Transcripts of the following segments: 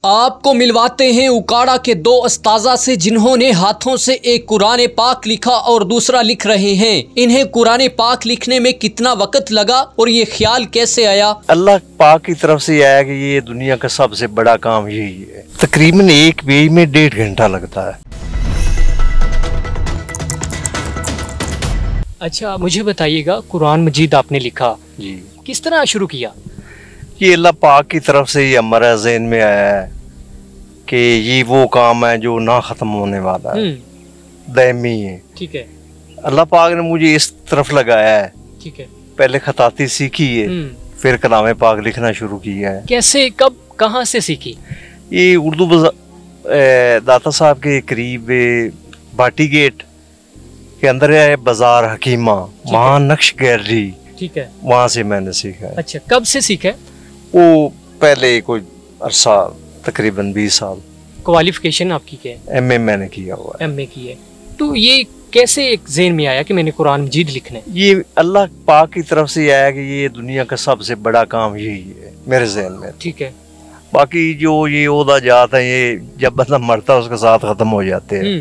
आपको मिलवाते हैं उकाड़ा के दो उस्ताजा से जिन्होंने हाथों से एक कुरान पाक लिखा और दूसरा लिख रहे हैं। इन्हें कुरान पाक लिखने में कितना वक्त लगा और ये ख्याल कैसे आया? अल्लाह पाक की तरफ से आया कि ये दुनिया का सबसे बड़ा काम यही है। तकरीबन एक पेज में 1.5 घंटा लगता है। अच्छा, मुझे बताइएगा, कुरान मजीद आपने लिखा जी, किस तरह शुरू किया? ये अल्लाह पाक की तरफ से ये हमारा ज़हन में आया है कि ये वो काम है जो ना ख़त्म होने वाला है, दायमी है। ठीक है। अल्लाह पाक ने मुझे इस तरफ लगाया है। ठीक है। पहले खताती सीखी है, फिर कलाम पाक लिखना शुरू किया है। कैसे, कब, कहाँ से सीखी? ये उर्दू दाता साहब के करीब भाटी गेट के अंदर है बाजार हकीमा, वहाँ नक्श गैलरी। ठीक है। वहाँ से मैंने सीखा है। अच्छा, कब से सीखा है? वो पहले कोई अरसा, तकरीबन 20 साल। क्वालिफिकेशन आपकी क्या है? एमए मैंने किया हुआ है। एमए की है। तो ये कैसे एक ज़हन में आया कि मैंने कुरान मजीद लिखना है? ये अल्लाह पाक की तरफ से आया कि ये दुनिया का सबसे बड़ा काम यही है मेरे जहन में। ठीक है। बाकी जो ये ओदा जात है, ये जब बंदा मरता है उसके साथ खत्म हो जाते हैं।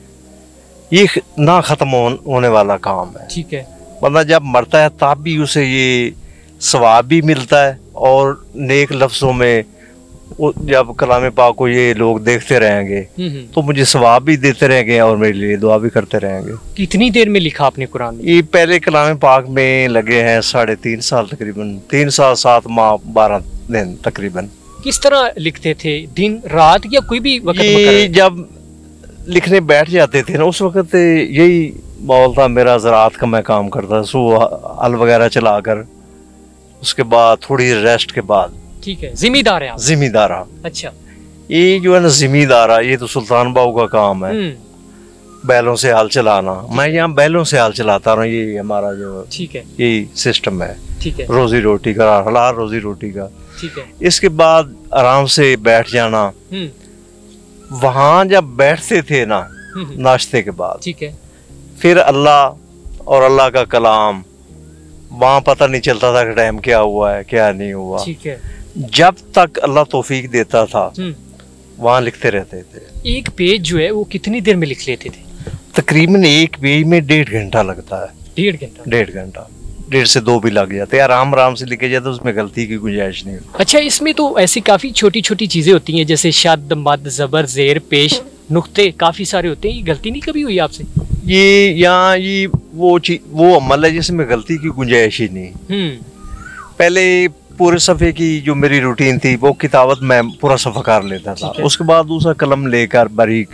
ये ना खत्म होने वाला काम है। ठीक है। बंदा जब मरता है तब भी उसे ये सवाब भी मिलता है और नेक लफ्जों में जब कलाम पाक को ये लोग देखते रहेंगे तो मुझे सवाब भी देते रहेंगे और मेरे लिए दुआ भी करते रहेंगे। कितनी देर में लिखा आपने कुरान? ये पहले कलाम पाक में लगे हैं 3.5 साल, तकरीबन 3 साल 7 माह 12 दिन तकरीबन। किस तरह लिखते थे, दिन रात या कोई भी वक्त? ये जब लिखने बैठ जाते थे ना, उस वक्त यही माहौल था मेरा। ज़राअत का मैं काम करता, सुबह हल वगैरह चलाकर उसके बाद थोड़ी रेस्ट के बाद। ठीक है। जिम्मेदार है आप? जिम्मेदारा। अच्छा। ये जो है ना जिम्मेदारा, ये तो सुल्तान बाबू का काम है, बैलों से हल चलाना। मैं यहाँ बैलों से हल चलाता रहा हूँ, ये हमारा जो ठीक है यही सिस्टम है। ठीक है। रोजी रोटी का, हलाल रोजी रोटी का। ठीक है। इसके बाद आराम से बैठ जाना। वहाँ जब बैठते थे ना नाश्ते के बाद, ठीक है, फिर अल्लाह और अल्लाह का कलाम, वहाँ पता नहीं चलता था कि टाइम क्या हुआ है क्या नहीं हुआ। ठीक है। जब तक अल्लाह तौफीक देता था वहाँ लिखते रहते थे। एक पेज जो है वो कितनी देर में लिख लेते थे? तकरीबन एक पेज में 1.5 घंटा लगता है। 1.5 घंटा? 1.5 घंटा, 1.5 से 2 भी लग जाते हैं। आराम से लिखे जाते, उसमें गलती की गुंजाइश नहीं होती। अच्छा, इसमें तो ऐसी काफी छोटी छोटी चीजें होती हैं, जैसे शद, मद, जबर, जेर, पेश, नुक्ते काफी सारे होते हैं। ये गलती नहीं कभी हुई आपसे? ये यहाँ ये वो अमल है जिसमें गलती की गुंजाइश ही नहीं। पहले पूरे सफ़े की जो मेरी रूटीन थी वो किताबत में पूरा सफ़ा कर लेता था। उसके बाद दूसरा कलम लेकर बारीक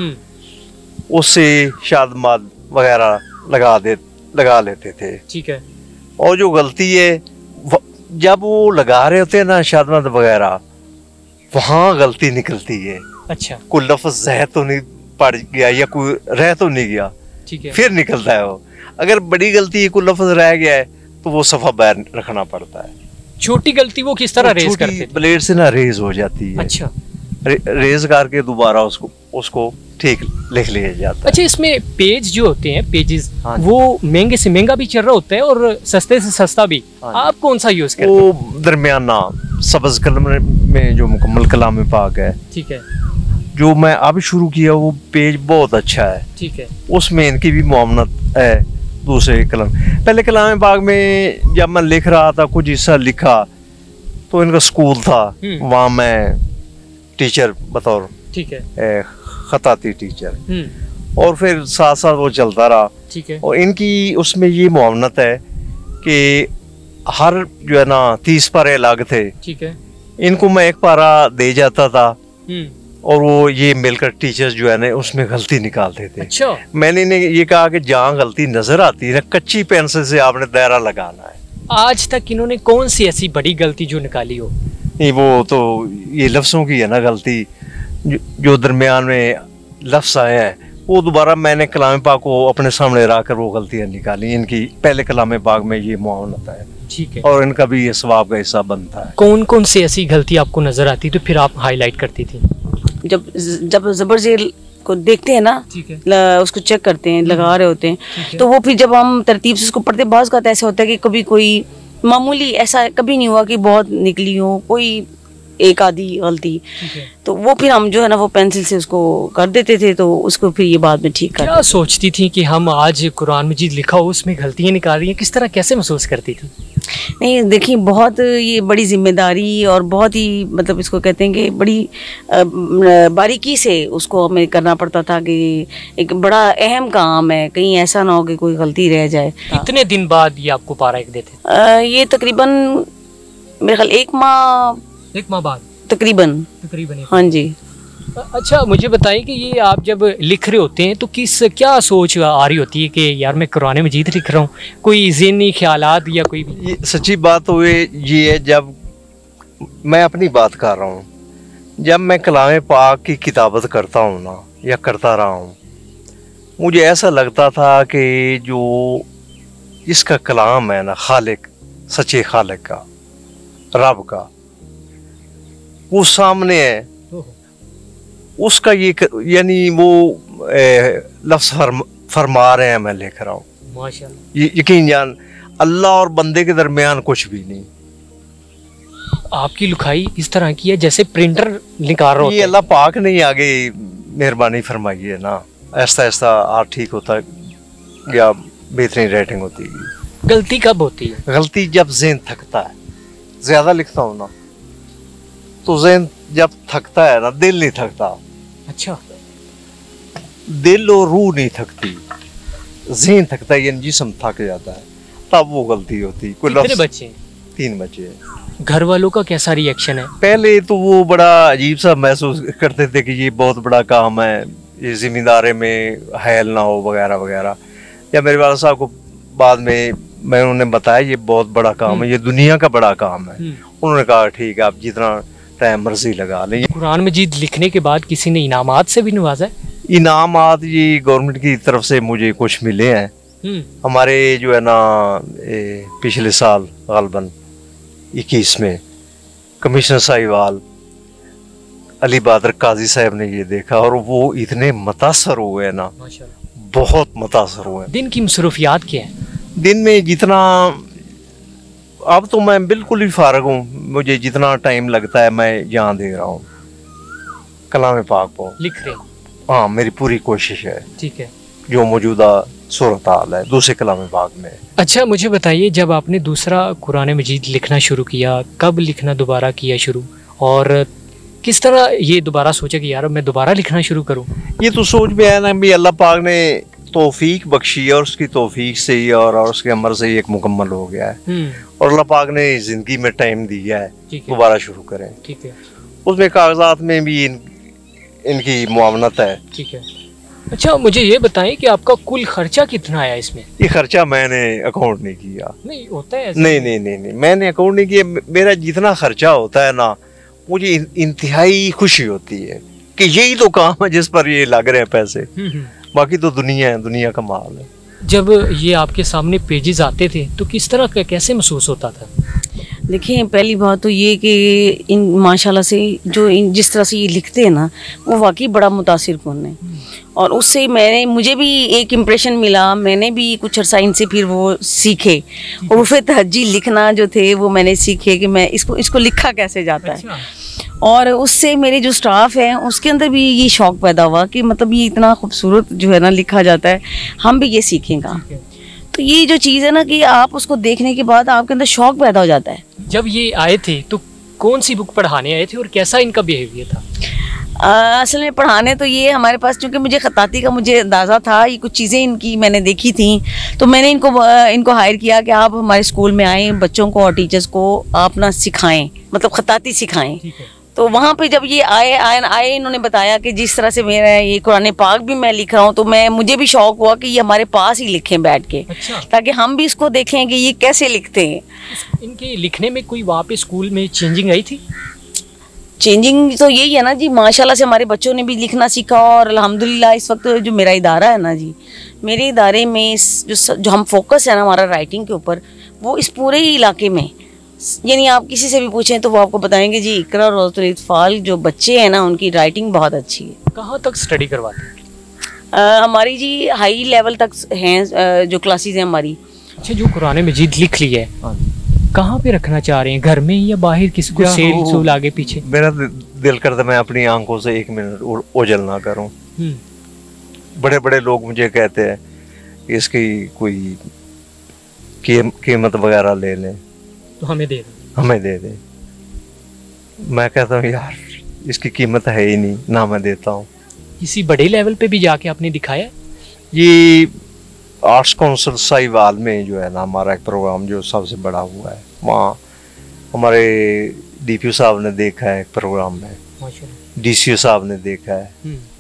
उससे शाद माद वगैरह लगा लेते थे। ठीक है। और जो गलती है जब वो लगा रहे होते हैं ना शाद माद वगैरह, वहाँ गलती निकलती है। अच्छा। कोई लफ्ज़ जह तो नहीं पड़ गया या कोई रह तो नहीं गया, ठीक है, फिर निकलता है वो। अगर बड़ी गलती है, कोई लफ्ज़ रह गया है, तो वो सफ़ा बाहर रखना पड़ता है। छोटी गलती वो किस तरह रेज करते थे? ब्लेड से ना रेज हो जाती है। अच्छा। रेज करके दोबारा उसको ठीक लिख लिया जाता है। अच्छा, इसमें पेज जो होते हैं, पेजेस, वो महंगे से महंगा भी चल रहा होता है और सस्ते से सस्ता भी। आप कौन सा यूज करते हैं? वो दरमियाना सब्ज कलम में जो मुकम्मल कलाम पाक है, ठीक है, जो मैं अब शुरू किया, वो पेज बहुत अच्छा है। ठीक है। उसमें इनकी भी मुआवनत है दूसरे कलम। पहले कलाम पाक में जब मैं लिख रहा था, कुछ हिस्सा लिखा तो इनका स्कूल था, वहाँ मैं टीचर बतौर, ठीक है, खताती टीचर, और फिर साथ साथ वो चलता रहा। ठीक है। और इनकी उसमें ये मुआवनत है कि हर जो है ना 30 पारे अलग थे। ठीक है। इनको मैं एक पारा दे जाता था और वो ये मिलकर टीचर्स जो है ना उसमें गलती निकालते थे। अच्छा। मैंने इन्हें ये कहा कि जहाँ गलती नजर आती है ना, कच्ची पेंसिल से आपने दायरा लगाना है। आज तक इन्होंने कौन सी ऐसी बड़ी गलती जो निकाली हो? नहीं, वो तो ये लफ्ज़ों की है ना गलती, जो दरमियान में लफ्ज़ आया है, वो दोबारा मैंने कलाम पाक को अपने सामने रखकर वो गलतियाँ निकाली। इनकी पहले कलाम पाक में ये मुआवनत है। ठीक है। और इनका भी ये सवाब का हिस्सा बनता है। कौन कौन सी ऐसी गलती आपको नजर आती तो फिर आप हाईलाइट करती थी? जब जबर जेल को देखते हैं ना, उसको चेक करते हैं, लगा रहे होते हैं, तो वो फिर जब हम तरतीब से उसको पढ़ते, बाज़ का ऐसा होता है कि कभी कोई मामूली ऐसा कभी नहीं हुआ कि बहुत निकली हो, कोई एक आधी गलती, तो वो फिर हम जो है ना वो पेंसिल से उसको कर देते थे, तो उसको फिर ये बाद में ठीक कर। क्या सोचती थी कि हम आज कुरान मजीद लिखा हो उसमें गलतियाँ निकाल रही हैं, किस तरह कैसे महसूस करती थी? नहीं देखिए, बहुत ये बड़ी जिम्मेदारी और बहुत ही मतलब इसको कहते हैं कि बड़ी बारीकी से उसको हमें करना पड़ता था कि एक बड़ा अहम काम है, कहीं ऐसा ना हो कि कोई गलती रह जाए। कितने दिन बाद ये आपको पारा एक देते? ये तकरीबन मेरे ख्याल एक माह बाद तकरीबन। हाँ जी। अच्छा मुझे बताइए कि ये आप जब लिख रहे होते हैं तो क्या सोच आ रही होती है कि यार मैं कुरान मजीद लिख रहा हूँ, कोई ज़हनी ख्यालात या कोई भी? ये सच्ची बात तो ये है, जब मैं अपनी बात कर रहा हूँ, जब मैं कलाम पाक की किताबत करता हूँ ना या करता रहा हूँ, मुझे ऐसा लगता था कि जो इसका कलाम है ना, खालिक, सच्चे खालिक का, रब का, वो सामने है, उसका ये यानी वो लफ्ज़ फरमा रहे हैं, मैं लिख रहा हूँ। माशाल्लाह। ये यकीन जान, अल्लाह और बंदे के दरमियान कुछ भी नहीं। आपकी लिखाई इस तरह की है जैसे प्रिंटर निकाल रहा है। ये अल्लाह पाक ने आगे मेहरबानी फरमाई है ना, ऐसा ऐसा आर्ट ठीक होता या बेहतरीन राइटिंग होती है। गलती कब होती है? गलती जब ज़हन थकता है, ज्यादा लिखता हूँ ना तो ज़हन जब थकता है ना, दिल नहीं थकता। अच्छा। दिल और रूह नहीं थकती, ज़हन थकता है, यानी जिस्म थक जाता है, तब वो गलती होती। कितने बच्चे? 3 बच्चे हैं। घर वालों का कैसा रिएक्शन है? पहले तो वो बड़ा अजीब सा महसूस करते थे कि ये बहुत बड़ा काम है, ये जिम्मेदारी में हैल ना हो वगैरह वगैरह। या मेरे वाला साहब को बाद में मैं उन्हें बताया ये बहुत बड़ा काम है, ये दुनिया का बड़ा काम है। उन्होंने कहा ठीक है, आप जितना टाइम मर्जी लगा लें। कुरान मजीद लिखने के बाद किसी ने इनामात से भी नवाजा है? इनामात ये गवर्नमेंट की तरफ से मुझे कुछ मिले हैं। हमारे जो है ना पिछले साल गालबन 21 में कमिश्नर साहिवाल अली बहादुर काजी साहब ने ये देखा और वो इतने मुतासर हुए ना, बहुत मुतासर हुए। दिन की मसरूफियात क्या है? दिन में जितना, अब तो मैं बिल्कुल ही फारग हूँ, मुझे जितना टाइम लगता है मैं यहाँ दे रहा हूँ कलाम पाक को लिख रहे। हाँ, मेरी पूरी कोशिश है। ठीक है। जो मौजूदा सूरत हाल है दूसरे कलाम पाक में। अच्छा मुझे बताइए, जब आपने दूसरा कुरान मजीद लिखना शुरू किया, कब लिखना दोबारा किया शुरू, और किस तरह ये दोबारा सोचा कि यार मैं दोबारा लिखना शुरू करूँ? ये तो सोच में है ना भी अल्लाह पाक ने तौफीक बख्शी है और उसकी तौफीक से ही और उसके अमर से ही एक मुकम्मल हो गया है। और अल्लाह पाक ने जिंदगी में टाइम दिया है दोबारा शुरू करें। ठीक है। उसमें कागजात में भी इनकी मुआवनत है। ठीक है। अच्छा मुझे ये बताएं कि आपका कुल खर्चा कितना आया इसमें? ये खर्चा मैंने अकाउंट नहीं किया। नहीं होता है? नहीं, मैंने अकाउंट नहीं किया। मेरा जितना खर्चा होता है ना, मुझे इंतहाई खुशी होती है कि यही तो काम है जिस पर ये लग रहे हैं पैसे। बाकी तो दुनिया है, दुनिया का माल है। जब ये आपके सामने पेजेस आते थे तो किस तरह का कैसे महसूस होता था? देखिए पहली बात तो ये कि इन माशाल्लाह से जो जिस तरह से ये लिखते हैं ना, वो वाकई बड़ा मुतासिर कौन है। और उससे मुझे भी एक इम्प्रेशन मिला, मैंने भी कुछ अरसा इनसे फिर वो सीखे। उर्फ़ तहज्जी लिखना जो थे वो मैंने सीखे कि मैं इसको लिखा कैसे जाता है। और उससे मेरे जो स्टाफ है उसके अंदर भी ये शौक़ पैदा हुआ कि मतलब ये इतना खूबसूरत जो है ना लिखा जाता है, हम भी ये सीखेंगे। तो ये जो चीज़ है ना कि आप उसको देखने के बाद आपके अंदर शौक़ पैदा हो जाता है। जब ये आए थे तो कौन सी बुक पढ़ाने आए थे और कैसा इनका बिहेवियर था? असल में पढ़ाने तो ये हमारे पास, चूँकि मुझे खताती का मुझे अंदाज़ा था, ये कुछ चीज़ें इनकी मैंने देखी थी, तो मैंने इनको हायर किया कि आप हमारे स्कूल में आएँ, बच्चों को और टीचर्स को आप ना सिखाएं, मतलब खताती सिखाएं। तो वहाँ पे जब ये आए इन्होंने बताया कि जिस तरह से मेरा ये कुरान पाक भी मैं लिख रहा हूँ, तो मुझे भी शौक़ हुआ कि ये हमारे पास ही लिखें बैठ के। अच्छा। ताकि हम भी इसको देखें कि ये कैसे लिखते हैं। इनके लिखने में कोई वहाँ पे स्कूल में चेंजिंग आई थी? चेंजिंग तो यही है ना जी, माशाल्लाह से हमारे बच्चों ने भी लिखना सीखा। और अल्हम्दुलिल्लाह इस वक्त जो मेरा इदारा है ना जी, मेरे इदारे में जो हम फोकस है ना हमारा राइटिंग के ऊपर, वो इस पूरे ही इलाके में, यानी आप किसी से भी पूछें तो वो आपको बताएंगे जी इकरा और रोज़तुल इत्फ़ाल जो बच्चे हैं ना उनकी राइटिंग बहुत अच्छी है। कहाँ तक स्टडी करवाते हैं? हमारी जी हाई लेवल तक हैं जो क्लासेस हैं हमारी। अच्छा, जो कुरान मजीद लिख ली है कहाँ पे रखना चाह रहे हैं, घर में या बाहर, किसी को सेल सूल आगे पीछे? मेरा दिल करता मैं अपनी आंखों से 1 मिनट ओझल ना करूं। बड़े बड़े लोग मुझे कहते हैं इसकी कोई कीमत वगैरह ले लें तो हमें दे दे। मैं कहता हूँ यार इसकी कीमत है ही नहीं, ना मैं देता हूँ। इसी बड़े लेवल पे भी जाके आपने दिखाया? ये आर्ट्स काउंसिल साहिवाल में जो है ना हमारा एक प्रोग्राम जो सबसे बड़ा हुआ है, वहाँ हमारे DPO साहब ने देखा है एक प्रोग्राम में, DCO साहब ने देखा है,